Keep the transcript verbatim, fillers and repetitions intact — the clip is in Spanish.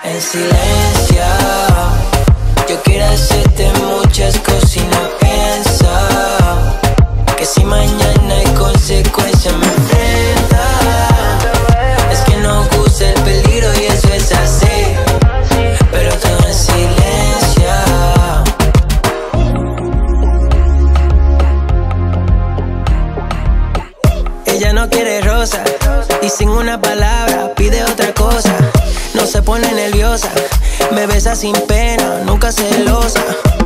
en silencio. Yo quiero hacerte muchas cosas y no pienso que si mañana hay consecuencias me enfrenta. Es que nos gusta el peligro y eso es así, pero todo en silencio. Ella no quiere rosa y sin una palabra pide otra cosa. No se pone nerviosa, me besa sin pena, nunca celosa.